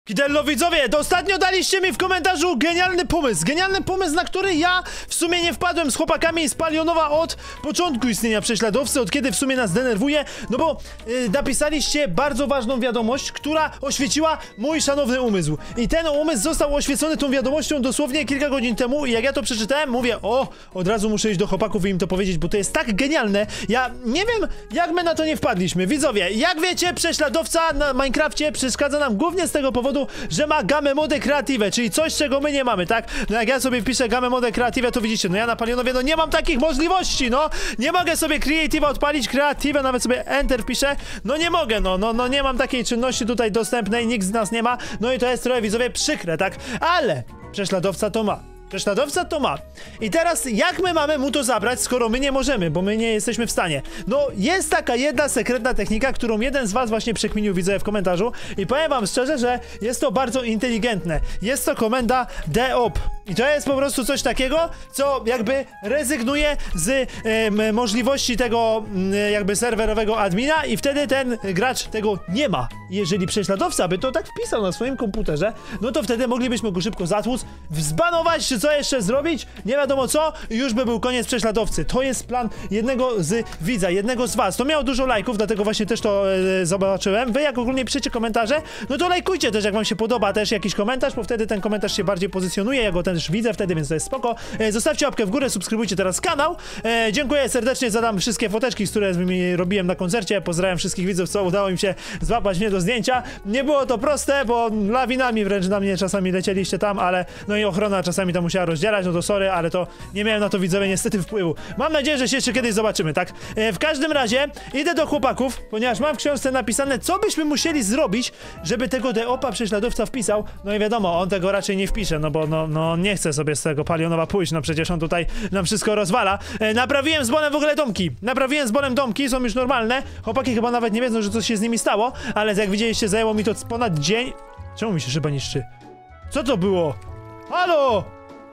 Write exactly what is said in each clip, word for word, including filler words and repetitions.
Kidello widzowie, to ostatnio daliście mi w komentarzu genialny pomysł, genialny pomysł, na który ja w sumie nie wpadłem z chłopakami z Palionowa od początku istnienia Prześladowcy, od kiedy w sumie nas denerwuje, no bo yy, napisaliście bardzo ważną wiadomość, która oświeciła mój szanowny umysł. I ten umysł został oświecony tą wiadomością dosłownie kilka godzin temu i jak ja to przeczytałem, mówię, o, od razu muszę iść do chłopaków i im to powiedzieć, bo to jest tak genialne. Ja nie wiem, jak my na to nie wpadliśmy. Widzowie, jak wiecie, Prześladowca na Minecrafcie przeszkadza nam głównie z tego powodu, że ma gamę mode creative, czyli coś, czego my nie mamy, tak? No jak ja sobie piszę gamę mode creative, to widzicie, no ja na Palionowie, no nie mam takich możliwości, no! Nie mogę sobie creative odpalić, creative, nawet sobie enter wpiszę, no nie mogę, no, no, no nie mam takiej czynności tutaj dostępnej, nikt z nas nie ma, no i to jest trochę, widzowie, przykre, tak? Ale Prześladowca to ma. Prześladowca to ma. I teraz jak my mamy mu to zabrać, skoro my nie możemy, bo my nie jesteśmy w stanie? No jest taka jedna sekretna technika, którą jeden z was właśnie przekminił, widzę w komentarzu i powiem wam szczerze, że jest to bardzo inteligentne. Jest to komenda deop. I to jest po prostu coś takiego, co jakby rezygnuje z e, możliwości tego e, jakby serwerowego admina i wtedy ten gracz tego nie ma. Jeżeli Prześladowca by to tak wpisał na swoim komputerze, no to wtedy moglibyśmy go szybko zatłuc, zbanować, czy co jeszcze zrobić, nie wiadomo co, i już by był koniec Prześladowcy. To jest plan jednego z widza, jednego z was. To miało dużo lajków, dlatego właśnie też to e, zobaczyłem. Wy jak ogólnie piszecie komentarze, no to lajkujcie też, jak wam się podoba też jakiś komentarz, bo wtedy ten komentarz się bardziej pozycjonuje, ja go też widzę wtedy, więc to jest spoko. E, zostawcie łapkę w górę, subskrybujcie teraz kanał. E, dziękuję serdecznie, zadam wszystkie foteczki, z które robiłem na koncercie. Pozdrawiam wszystkich widzów, co udało im się złapać mnie do zdjęcia. Nie było to proste, bo lawinami wręcz na mnie czasami lecieliście tam, ale no i ochrona czasami to musiała rozdzielać, no to sorry, ale to nie miałem na to, widzowie, niestety wpływu. Mam nadzieję, że się jeszcze kiedyś zobaczymy, tak? E, w każdym razie idę do chłopaków, ponieważ mam w książce napisane, co byśmy musieli zrobić, żeby tego deopa Prześladowca wpisał. No i wiadomo, on tego raczej nie wpisze, no bo no, no nie chce sobie z tego Palionowa pójść, no przecież on tutaj nam wszystko rozwala. E, naprawiłem z Bolem w ogóle domki. Naprawiłem z Bolem domki, są już normalne. Chłopaki chyba nawet nie wiedzą, że coś się z nimi stało, ale jak widzieliście, zajęło mi to ponad dzień. Czemu mi się szyba niszczy? Co to było? Halo!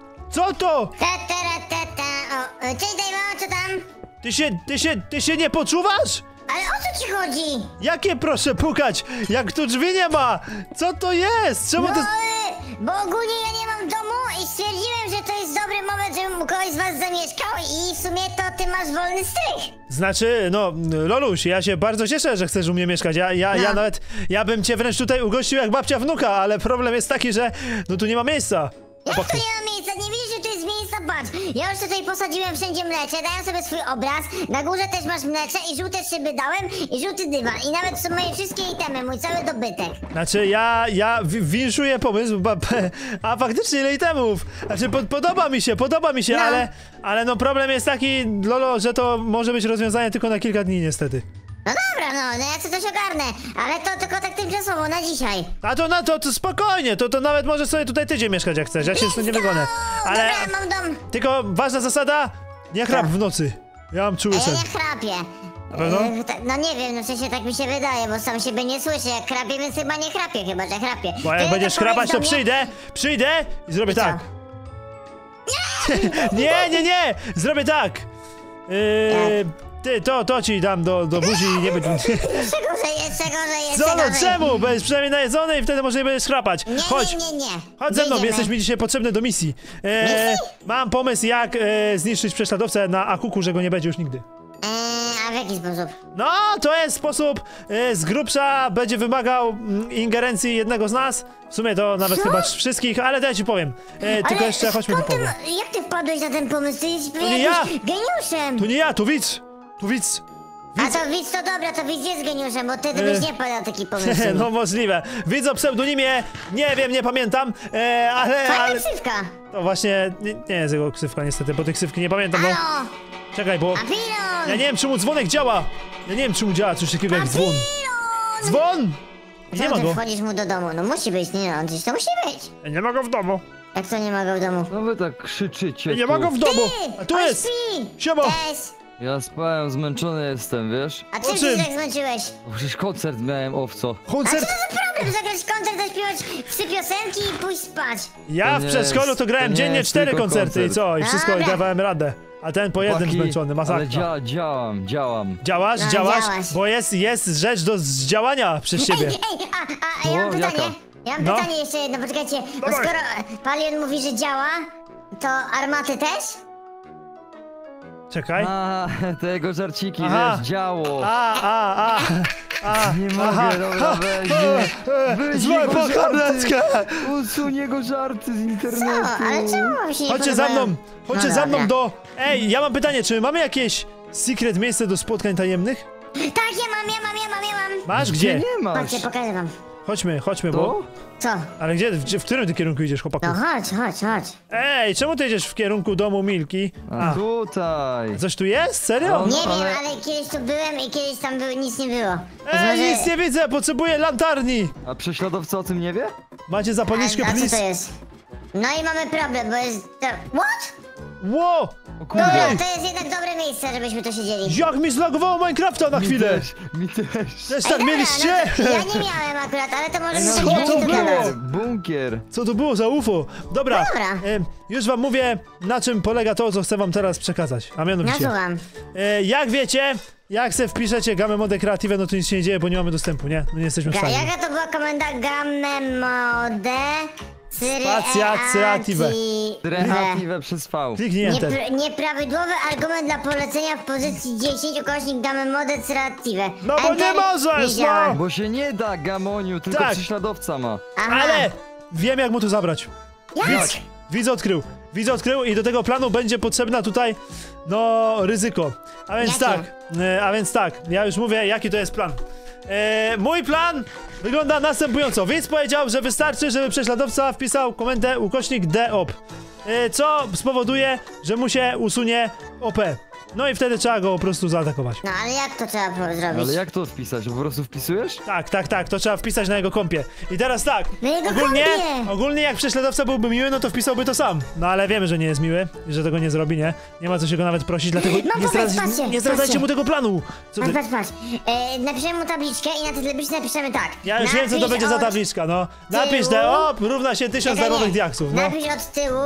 Co to? Ta, ta, ta, ta, ta. O, cześć Dejmo, co tam? Ty się, ty się, ty się nie poczuwasz? Ale o co ci chodzi? Jakie proszę pukać? Jak tu drzwi nie ma? Co to jest? Czemu no, to... y, bo ogólnie ja nie mam domu i stwierdziłem, że to jest dobry moment, żebym kogoś z was zamieszkał i w sumie to ty masz wolny strych. Znaczy, no, Loluś, ja się bardzo cieszę, że chcesz u mnie mieszkać. Ja, ja, no. ja nawet, ja bym cię wręcz tutaj ugościł jak babcia wnuka, ale problem jest taki, że no tu nie ma miejsca. Jak to nie ma miejsca? Nie widzisz, że tu jest miejsca? Patrz, ja już tutaj posadziłem wszędzie mlecze, dałem sobie swój obraz, na górze też masz mlecze i żółte szyby dałem i żółty dywan i nawet są moje wszystkie itemy, mój cały dobytek. Znaczy, ja, ja winszuję pomysł, ba, a faktycznie ile itemów? Znaczy, po, podoba mi się, podoba mi się, no. ale, ale no problem jest taki, Lolo, że to może być rozwiązanie tylko na kilka dni niestety. No dobra, no, no ja co coś ogarnę, ale to tylko tak tymczasowo, na dzisiaj. A to na to, to spokojnie, to, to nawet może sobie tutaj tydzień mieszkać jak chcesz, ja się z tym nie wygonę. Ale dobra, mam dom. Tylko ważna zasada, nie chrap w nocy. Ja mam czuły sen. Ja nie chrapię. Na pewno? Yy, no nie wiem, no w sensie tak mi się wydaje, bo sam siebie nie słyszę, jak chrapię, więc chyba nie chrapię, chyba że chrapię. Bo jak Ty będziesz to chrapać, to mnie... przyjdę, przyjdę i zrobię I co? tak. Nie, nie, nie, zrobię tak. Yy, ty, to, to ci dam do, do buzi i nie będzie... Czego, że jest, czego, że jest, Co no, czego, że... czemu? Będziesz przynajmniej najedzony i wtedy może nie będziesz chrapać. Nie, Chodź, nie, nie, nie. chodź ze mną, Idziemy. jesteś mi dzisiaj potrzebny do misji. E, mam pomysł, jak e, zniszczyć Prześladowcę na Akuku, że go nie będzie już nigdy. Eee, a w jaki sposób? No, to jest sposób, e, z grubsza będzie wymagał mm, ingerencji jednego z nas. W sumie to nawet Co? chyba wszystkich, ale to ja ci powiem. E, tylko jeszcze chodźmy do skąd ty, powodu. ma- jak ty wpadłeś na ten pomysł? Ty jesteś nie ja. geniuszem. To nie ja, to widz. To widz. A to widz to dobra, to widz jest geniuszem, bo ty, ty byś nie wpadł na taki pomysł. No możliwe. Widz o pseudonimie, nie wiem, nie pamiętam, e, ale... Fajna ale... ksywka. To właśnie, nie, nie jest jego ksywka niestety, bo tej ksywki nie pamiętam, bo... Halo, Czekaj, bo... Papilon. Ja nie wiem, czemu dzwonek działa! Ja nie wiem, czemu działa coś takiego jak dzwon. Papilon. Dzwon! Nie ma Ty go. wchodzisz mu do domu, no musi być, nie no, gdzieś to musi być. Ja nie ma go w domu. Jak to nie ma go w domu? No wy tak krzyczycie Ja nie tu. ma go w domu. Ty, A tu on jest! śpi. Siema. Cześć. Ja spałem, zmęczony jestem, wiesz? A O czym czym? się tak zmęczyłeś? Bo przecież koncert miałem, owco. A co Koncert! to za problem? Zagrać koncert, zaśpiewać trzy piosenki i pójść spać. Ja To w nie przedszkolu jest- to grałem to nie dziennie jest cztery tylko koncerty i koncert. co? I wszystko i Dobra. dawałem radę. A ten po jednym Chłopaki, zmęczony, Ale masakra. dzia działam, działam. Działasz, No, działasz? działasz. Bo jest, jest rzecz do zdziałania przez Ej, ciebie. ej, a, a, a ja mam O, pytanie. jaka? Ja mam No. pytanie jeszcze jedno, poczekajcie, bo Dawaj. skoro e, Palion mówi, że działa, to armaty też? Czekaj. A, te jego żarciki, Aha. wiesz, działo. A, a, a, a. Nie mogę, aha, dobra, ha, weź, ha, nie. e, Weź Złe jego żarty. pocharneckę! Usuń jego żarty z Co? internetu. Ale czemu wam się nie Chodźcie za podobają? mną! Chodźcie No za mną dobra. do... Ej, ja mam pytanie, czy my mamy jakieś secret miejsce do spotkań tajemnych? Tak, ja mam, ja mam, ja mam, ja mam. Masz? Gdzie Gdzie? nie masz? Chodźcie, pokażę wam. Chodźmy, chodźmy, bo... To? Co? Ale gdzie, w, w którym ty kierunku idziesz, chłopaku? No chodź, chodź, chodź. Ej, czemu ty idziesz w kierunku domu Milki? A A, tutaj. coś tu jest? Serio? No, Nie ale- wiem, ale kiedyś tu byłem i kiedyś tam był, nic nie było. Więc Ej, może- nic nie widzę, potrzebuję lantarni! A prześladowca o tym nie wie? Macie zapalniczkę, a, a co please? to jest? No i mamy problem, bo jest... To... What? Ło! O Dobra, kurde. to jest jednak dobre miejsce, żebyśmy tu siedzieli. Jak mi zlagowało Minecrafta na Mi chwilę! też, mi też. Też Ej, tak dobra, mieliście? No, to ja nie miałem akurat, ale to może Ej, no, sobie co grać to tu było? gadać. Bunkier. Co to było za U F O? Dobra, Dobra. e, już wam mówię, na czym polega to, co chcę wam teraz przekazać. A No mianowicie, słucham. e, jak wiecie, jak se wpiszecie gamę mode kreatywę, no to nic się nie dzieje, bo nie mamy dostępu, nie? No nie jesteśmy w Ga- stanie. Jaka to była komenda? Gamme mode... Spacja creative. Kreatywę przez V. Kliknij enter. Niepr nieprawidłowy argument dla polecenia w pozycji dziesięć ukośnik gamme mode creative. No bo nie możesz, nie działa. no! Bo się nie da, Gamoniu, tylko Tak. prześladowca ma. Aha. Ale wiem, jak mu to zabrać. Jak? Widz, widz odkrył. Widz odkrył i do tego planu będzie potrzebna tutaj, no, ryzyko. A więc Jakie? tak, e, a więc tak, ja już mówię, jaki to jest plan. E, mój plan wygląda następująco. Widz powiedział, że wystarczy, żeby prześladowca wpisał komendę ukośnik deop. E, co spowoduje, że mu się usunie O P. No i wtedy trzeba go po prostu zaatakować. No ale jak to trzeba było zrobić? Ale jak to wpisać? Po prostu wpisujesz? Tak, tak, tak, to trzeba wpisać na jego kompie. I teraz tak, Na jego ogólnie, kompie! ogólnie jak prześladowca byłby miły, no to wpisałby to sam. No ale wiemy, że nie jest miły i że tego nie zrobi, nie? Nie ma co się go nawet prosić, dlatego No, nie, popatrz, zdradzajcie, patrzcie, nie zdradzajcie patrzcie. mu tego planu. Co Patrz, ty? patrz, patrz. E, napiszemy mu tabliczkę i na tej tabliczce napiszemy tak. Ja już wiem, co to Napisz będzie za od tabliczka, no. Napisz tyłu. deop równa się tysiąc Czekaj, darmowych nie. diaksów, no. Napisz od tyłu.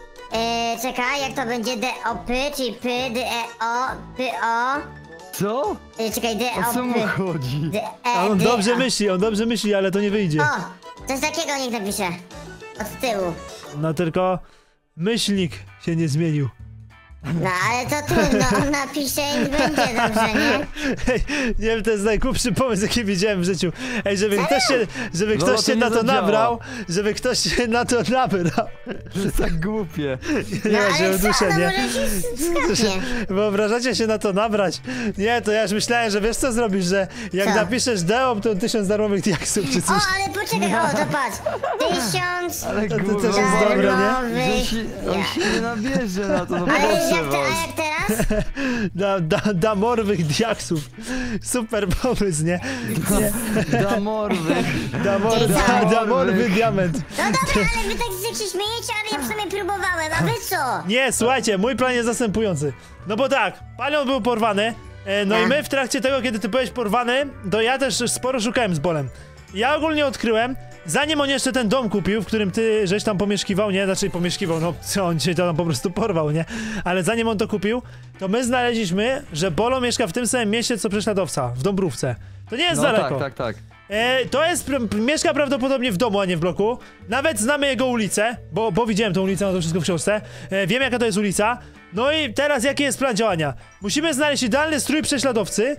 E, czekaj, jak to będzie deop, czyli p, d, e, o, p, o. Co? E, czekaj, O co mu deop. chodzi? D, e, A on d, dobrze o. myśli, on dobrze myśli, ale to nie wyjdzie. O, coś takiego niech napisze. Od tyłu. No tylko myślnik się nie zmienił. No ale to trudno, on napisze i będzie dobrze, nie? Ej, nie wiem, to jest najgłupszy pomysł, jaki widziałem w życiu. Ej, żeby ktoś się, żeby No, ktoś to się nie na to zadziała. nabrał, żeby ktoś się na to nabrał. To jest tak głupie. Nie No ma się ale co, duszę, no nie? może się skapnie. Wyobrażacie się na to nabrać? Nie, to ja już myślałem, że wiesz co zrobisz, że jak Co? napiszesz deop, to tysiąc darmowych diaksów czy O, coś. ale poczekaj, o, to patrz. Tysiąc Ale To- to głupie. też jest dobre, nie? On darmowych... się, on się nie nabierze na to, no Ale proszę jak, te, a was. jak teraz? Da, da, damorowych diaksów. Super pomysł, nie? nie. Damorwy. Damor, da, Damorowych. damorowy diament. No dobra, ale wy tak jak się śmiejecie, ale ja przynajmniej próbowałem, a wy co? Nie, słuchajcie, mój plan jest następujący. No bo tak, Palion był porwany, e, no i Tak. my w trakcie tego, kiedy ty byłeś porwany, to ja też sporo szukałem z Bolem. Ja ogólnie odkryłem, zanim on jeszcze ten dom kupił, w którym ty żeś tam pomieszkiwał, nie? Znaczy pomieszkiwał, no co, on cię tam po prostu porwał, nie? Ale zanim on to kupił, to my znaleźliśmy, że Bolo mieszka w tym samym mieście, co prześladowca, w Dąbrówce. To nie jest No daleko. tak, tak, tak. E, to jest, pr- mieszka prawdopodobnie w domu, a nie w bloku. Nawet znamy jego ulicę, bo, bo widziałem tą ulicę, no to wszystko w książce. E, wiem, jaka to jest ulica. No i teraz jaki jest plan działania? Musimy znaleźć idealny strój prześladowcy.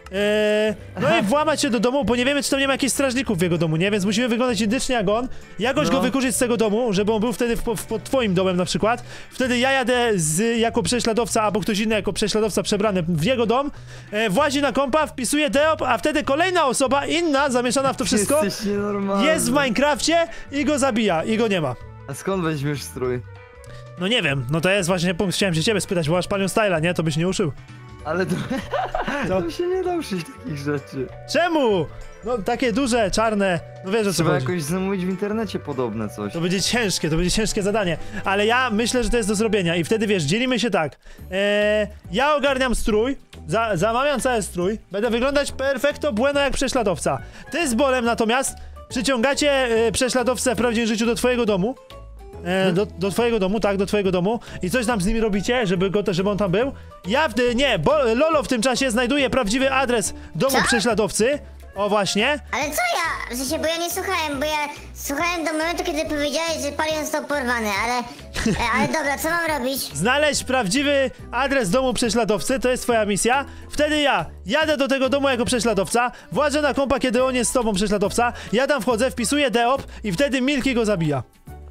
E, no i włamać się do domu, bo nie wiemy, czy tam nie ma jakichś strażników w jego domu, nie? Więc musimy wyglądać identycznie jak on. Jakoś No. go wykurzyć z tego domu, żeby on był wtedy w, w, pod twoim domem na przykład. Wtedy ja jadę z, jako prześladowca, albo ktoś inny jako prześladowca przebrany w jego dom. E, włazi na kompa, wpisuje deop, a wtedy kolejna osoba, inna, zamieszana w to wszystko, Jesteś nienormalny. jest w Minecrafcie i go zabija, i go nie ma. A skąd weźmiesz strój? No nie wiem, no to jest właśnie punkt, chciałem się ciebie spytać, bo masz Palion Styla, nie? To byś nie uszył. Ale to... Co? to się nie da uszyć takich rzeczy. Czemu? No takie duże, czarne, no wiesz o co Trzeba chodzi. jakoś zamówić w internecie podobne coś. To będzie ciężkie, to będzie ciężkie zadanie, ale ja myślę, że to jest do zrobienia i wtedy wiesz, dzielimy się tak. Eee, ja ogarniam strój, za, zamawiam cały strój, będę wyglądać perfecto bueno jak prześladowca. Ty z Bolem natomiast przyciągacie e, prześladowcę w prawdziwym życiu do twojego domu. E, do, do twojego domu, tak, do twojego domu i coś tam z nimi robicie, żeby go, żeby on tam był. Ja w, nie, bo, Lolo w tym czasie znajduje prawdziwy adres domu Co? prześladowcy. O, właśnie. Ale co ja? W sensie, bo ja nie słuchałem, bo ja słuchałem do momentu, kiedy powiedziałeś, że Palion został porwany, ale... E, ale dobra, co mam robić? Znaleźć prawdziwy adres domu prześladowcy, to jest twoja misja. Wtedy ja jadę do tego domu jako prześladowca, włażę na kompa, kiedy on jest z tobą prześladowca, ja tam wchodzę, wpisuję deop i wtedy Milky go zabija.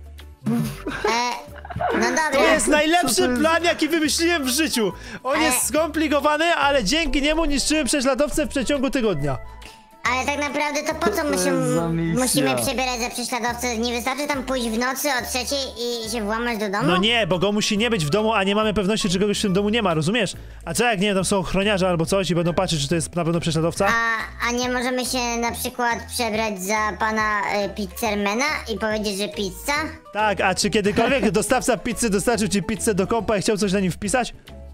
E, no dobra. To jest Co najlepszy to jest? plan, jaki wymyśliłem w życiu. On Ale- jest skomplikowany, ale dzięki niemu niszczyłem prześladowcę w przeciągu tygodnia. Ale tak naprawdę to po co to musimy, jest za misja? musimy przebierać za prześladowcę? Nie wystarczy tam pójść w nocy o trzeciej i się włamać do domu? No nie, bo go musi nie być w domu, a nie mamy pewności, czy kogoś w tym domu nie ma, rozumiesz? A co jak nie, tam są ochroniarze albo coś i będą patrzeć, czy to jest na pewno prześladowca? A, a nie możemy się na przykład przebrać za pana y, pizzermana i powiedzieć, że pizza? Tak, a czy kiedykolwiek dostawca pizzy dostarczył ci pizzę do kompa i chciał coś na nim wpisać?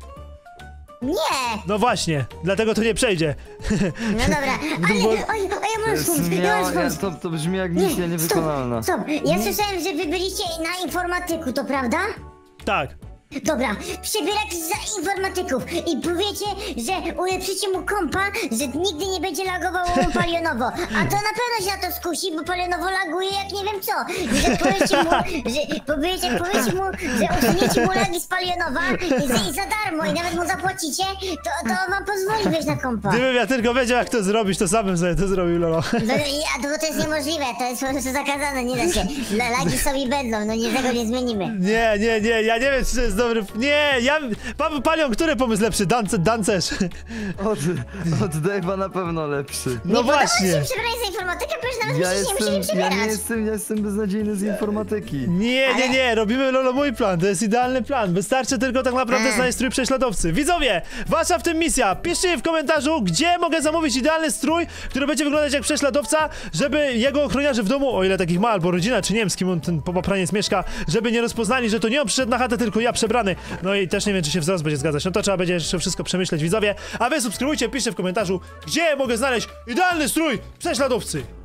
Nie! No właśnie, dlatego to nie przejdzie. No dobra, ale... Bo- Oj, oj, ja To, mam jest pomysł, ja miała, mam ja, pomysł. to, to brzmi jak misja niewykonalna. Stop, stop. Ja słyszałem, że wy byliście na informatyku, to prawda? Tak. Dobra, przebieracie za informatyków i powiecie, że ulepszycie mu kompa, że nigdy nie będzie lagowało mu palionowo. A to na pewno się na to skusi, bo palionowo laguje jak nie wiem co. Że powiecie mu, że powiecie, powiecie mu, że usuniecie mu lagi z palionowa i za, i za darmo i nawet mu zapłacicie, to, to on wam pozwoli wejść na kompa. Gdybym ja tylko wiedział, jak to zrobić, to samym sobie to zrobił, Lolo. No, a to, to jest niemożliwe, to jest po prostu zakazane, nie da się. La- Lagi sobie będą, no nie, tego nie zmienimy. Nie, nie, nie, ja nie wiem, czy to jest dobry... Nie, ja... Paweł Palion, który pomysł lepszy? Dance, dancerz. Od, od Dave'a na pewno lepszy. No nie podoba ci właśnie. się przebrać za informatykę, przecież nawet Ja musisz, nie jestem, musisz ja nie przebierać. jestem, ja jestem beznadziejny z informatyki. Nie, nie, Ale- nie, robimy Lolo mój plan, to jest idealny plan. Wystarczy tylko tak naprawdę A. znaleźć strój prześladowcy. Widzowie, wasza w tym misja. Piszcie w komentarzu, gdzie mogę zamówić idealny strój, który będzie wyglądać jak prześladowca, żeby jego ochroniarze w domu, o ile takich ma, albo rodzina, czy nie wiem, z kim on ten popapraniec mieszka, żeby nie rozpoznali, że to nie on przyszedł na chatę, tylko ja przebrany. No i też nie wiem, czy się wzrost będzie zgadzać. No to trzeba będzie jeszcze wszystko przemyśleć, widzowie. A wy subskrybujcie, piszcie w komentarzu, gdzie mogę znaleźć idealny strój prześladowcy.